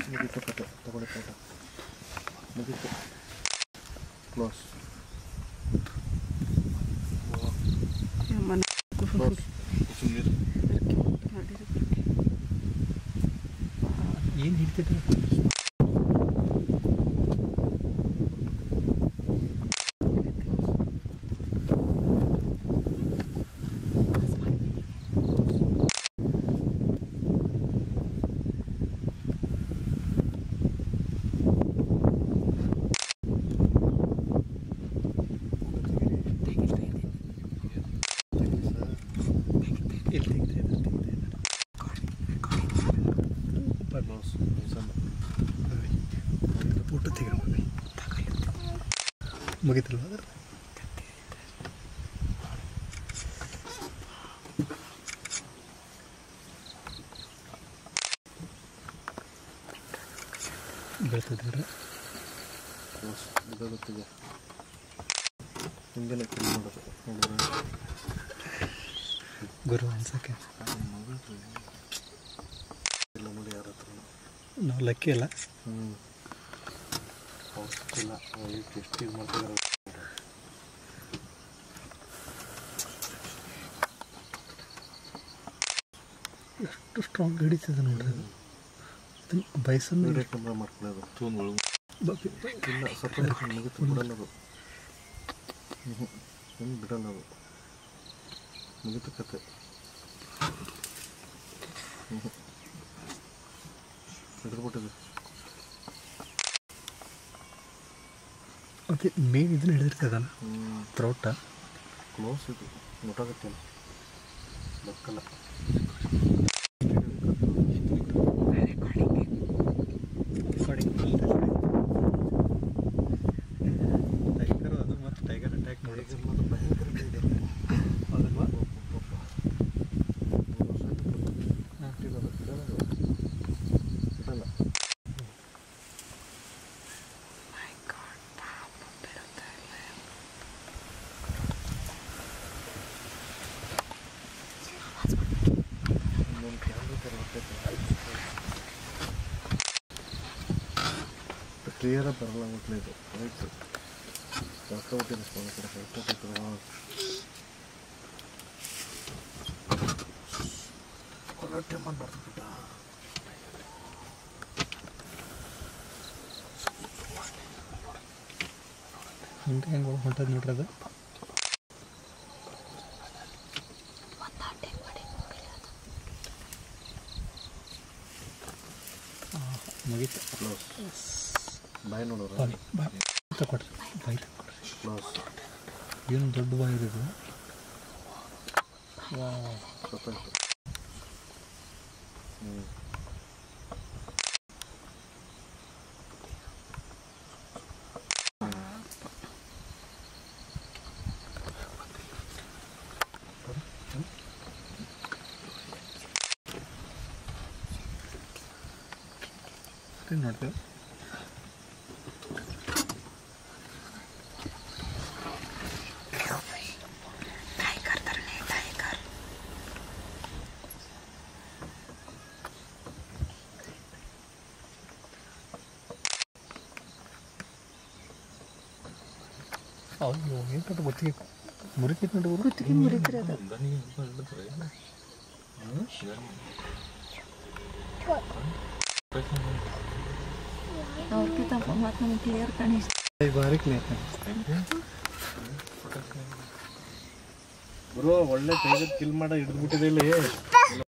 ಮುಗೀತು ಕತೆ ತಗೊಳ್ಳಿ ಫೋಟೋ ಮುಗೀತು ಕ್ಲೋಸ್ ಏನು ಹಿಡ್ತಿದ್ರು ಫೋಟೋ ತೆಗೆದು ಮುಗಿತಲ್ವ ಅದರ ಬೆಳ್ತಿದ್ದಾರೆ ಗೊತ್ತಿದೆ ಹಿಂದೆ ಮಾಡೋದು ಗುರು ಅನ್ಸೋಕ್ಕೆ ಎಲ್ಲ ನೋಡಿ ಯಾರ ಹತ್ರ ನಾವು ಲಕ್ಕಿ ಅಲ್ಲ ಇಲ್ಲ ಎಷ್ಟು ಇದು ಮಾಡ್ತಿದ್ದಾರೆ ಎಷ್ಟು ಸ್ಟ್ರಾಂಗ್ ಹಿಡಿತದೆ ನೋಡ್ರಿ ಅದು ಬೈಸನ್ ಕ್ಯಾಮ್ರಾ ಮಾಡ್ಕೊಳ್ಳೋದು ಇಲ್ಲ ಸ್ವಲ್ಪ ಮುಗಿತು ಬಿಡಲ್ಲ ಅದು ಏನು ಬಿಡಲ್ಲ ಅದು ಮುಗಿತು ಕತೆ ಹಿಡಿದ್ಬಿಟ್ಟಿದೆ ಮತ್ತೆ ಮೇನ್ ಇದನ್ನ ಹಿಡಿದಿರ್ತದಲ್ಲ ಥ್ರೋಟ ಕ್ಲೋಸ್ ಇದು ಗೊತ್ತಾಗುತ್ತಲ್ಲ ಗೊತ್ತಲ್ಲ ಟೈಗರ್ ಅದು ಮತ್ತು ಟೈಗರ್ ಅಟ್ಯಾಕ್ ಮಾಡಿ ಭಯಂಕರ ಅದಲ್ವಾ ಕ್ಲಿಯರಾಗಿ ಬರಲ್ಲ ಮುಟ್ಲಿದ್ದು ರೈಟ್ ಹೊಟ್ಟಿದೆ ಹೊಟ್ಟೆ ಮಾಡ್ಬಿಟ್ಟ ಹಿಂಗೆ ಹೆಂಗೆ ಹೊಂಟದ ನೋಡ್ರಿ ಅದು ಮುಗೀತು ಬಾಯ್ ನೋಡೋರು ತಗೊಡ್ರಿ ಬಾಯ್ ಕ್ಲೋಸ್ ಏನು ದೊಡ್ಡ ಬಾಯ್ ಇರೋದು ಗೊತ್ತಾಯ್ತು ನೋಡ್ತೇವೆ ಅಯ್ಯೋ ಏನು ಕಟ್ಟು ಗೊತ್ತಿಗೆ ಮುರಿತೈತೆ ನೋಡಿ ಗುತ್ತಿಗೆ ಮುರಿತಿರೋದು ಅವ್ರಿಗೆ ತಪ್ಪ ಮತ್ತು ನಮ್ಗೆ ಕ್ಲಿಯರ್ ಕಾಣಿಸ್ತು ಬಾರಿ ಕ್ಲಿಯರ್ ಬ್ರೋ ಒಳ್ಳೆ ಟೈಗರ್ ಕಿಲ್ ಮಾಡ ಹಿಡಿದ್ಬಿಟ್ಟಿದೆ ಇಲ್ಲಿ